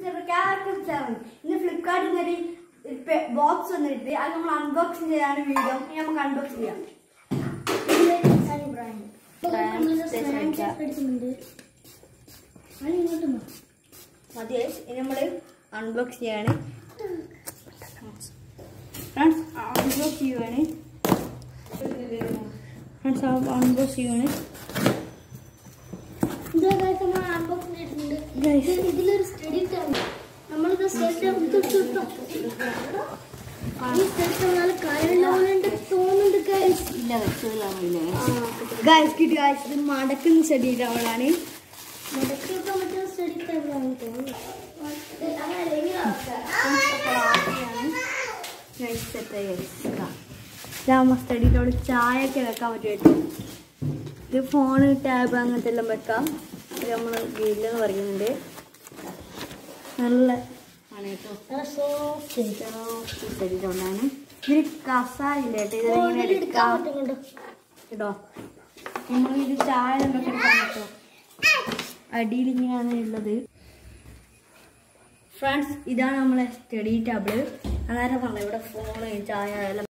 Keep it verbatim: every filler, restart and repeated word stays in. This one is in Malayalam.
ഇന്ന് ഫ്ലിപ്കാർട്ടിൽ നിന്നൊരു ബോക്സ് വന്നിട്ട് അത് നമ്മൾ അൺബോക്സിംഗ് ചെയ്യാൻ വീഡിയോ നമുക്ക് അൺബോക്സ് ചെയ്യാം. മതി ഇനി നമ്മൾ അൺബോക്സ് ചെയ്യാണ്. ഫ്രണ്ട്സ് അൺബോക്സ് ചെയ്യുവാണ് ഫ്രണ്ട്സ് അൺബോക്സ് ചെയ്യുവാണ്. ഇതിലൊരു സ്റ്റഡി ടേബിൾ നമ്മളിത് ഇത് മടക്കുന്ന സ്റ്റഡി ടേബിളാണ്. മടക്കിയൊക്കെ മറ്റേ സ്റ്റഡി ടേബിളാണ് തോന്നുന്നു. സ്റ്റഡി ടേബിൾ ചായ ഒക്കെ വെക്കാൻ പറ്റുമായിട്ട്. ഇത് ഫോണ് ടാബ് അങ്ങനത്തെ എല്ലാം വെക്കാം. ഇത് നമ്മൾ ഗെയിലെന്ന് പറയുന്നുണ്ട്. നല്ല ആണ് കേട്ടോ, സ്റ്റഡി ടേബിളാണ്. ഇതിന് കസാരില്ല കേട്ടോ, ഇതിങ്ങനെ എടുക്കാം കേട്ടോ. നമ്മൾ ഇത് ചായ നമുക്ക് എടുക്കാൻ കേട്ടോ. അടിയിൽ ഇങ്ങനെയാണ് ഉള്ളത്. ഫ്രണ്ട്സ് ഇതാണ് നമ്മളെ സ്റ്റഡി ടേബിള്. അന്നേരം പറഞ്ഞത് ഇവിടെ ഫോണ് ചായ എല്ലാം